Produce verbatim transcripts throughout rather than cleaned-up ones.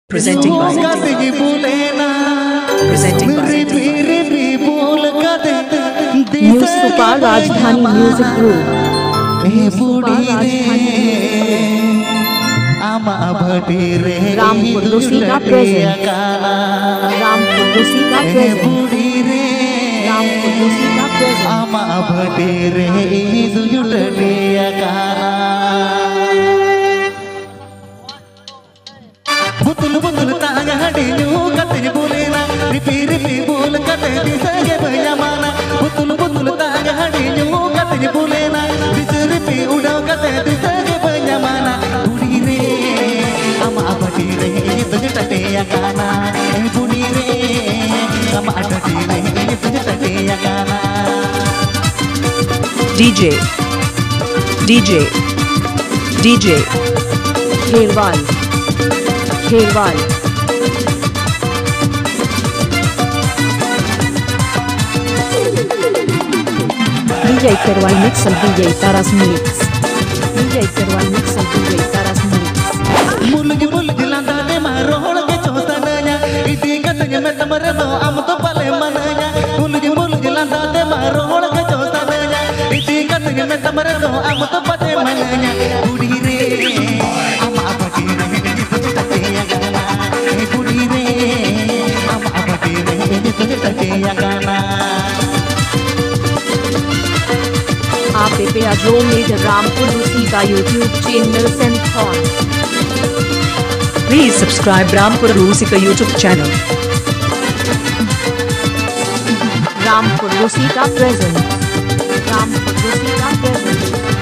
Presenting by Presenting by New Super Rajdhani Music Group. Rampur Rusika present. Rampur Rusika present. Rampur Rusika present. Ama abadire idu judriya kana. Butul butul tanga hadinyu katanya bolena. Ripi ripi bol katanya disage bayamana. Butul butul tanga hadinyu katanya bolena. Ripi ripi udau katanya disage bayamana. Budire ama abadire idu judriya kana. Budire ama abadire idu judriya kana. D J D J D J Kherwal Kherwal D J Kherwal mix and D J Taras mix D J Kherwal mix and D J Taras mix Mulgi mulgi landa de marol ke chosananya iti katanya metamarno am to pale mananya mulgi mulgi landa de marol ke chosananya iti katanya metamarno am to pale mananya budire ama abadire itu tatiya gana budire ama abadire itu tatiya gana. आप पे जो मेड रामपुर रूसिका YouTube channel send on. Please subscribe Rampur Rusika YouTube channel. Rampur Rusika present. Rampur Rusika present.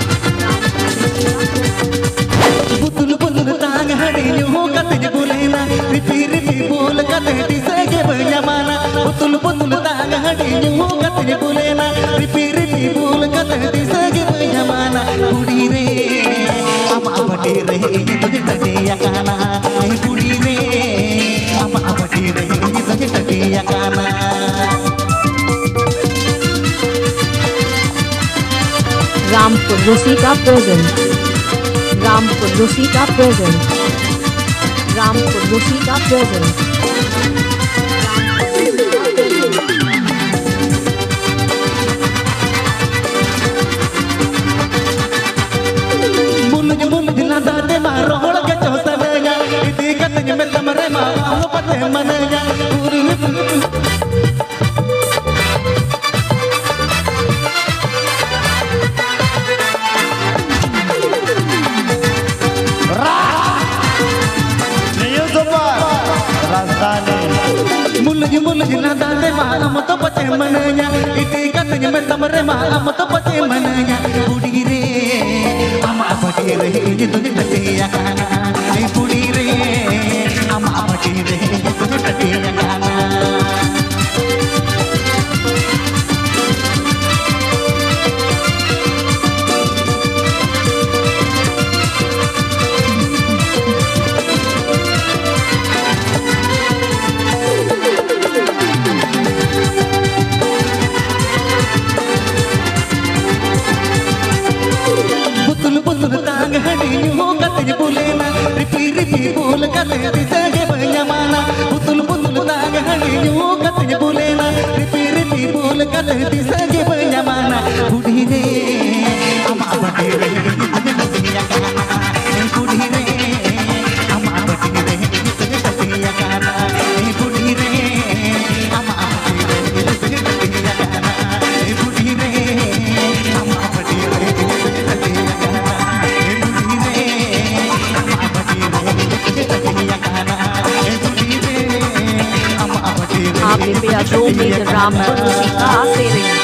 Butul butul tang hadinyu katanya bolena. Ripi ripi bol katanya disage bayamana. Butul butul tang hadinyu katanya bolena. Ripi ripi bol katanya disage bayamana. Budire ama abadire itu tatiya kana. Budire ama abadire itu tatiya kana. Rampur Rusika present. Rampur Rusika present. Rampur Rusika present. Mulgi mulgi landa de marol ke chosananya iti katanya metamare ma am pate mananya Mulgi mulgi landa de ma am to pate mananya iti katanya metamare ma am to pate mananya budire ama abadire itu tatiya kana budire ama abadire itu tatiya kana. Butul butul tang hadinyu katanya bolena. Ripi ripi bol katanya disage bayamana. Butul butul tang hadinyu katanya bolena. Ripi ripi bol katanya disage bayamana. Budire ama abadire itu tatiya kana. Budire ama abadire itu tatiya kana. Budire ama abadire itu tatiya kana. Budire ama abadire itu tatiya kana. आप पे जो मेड रामपुर रूसिका से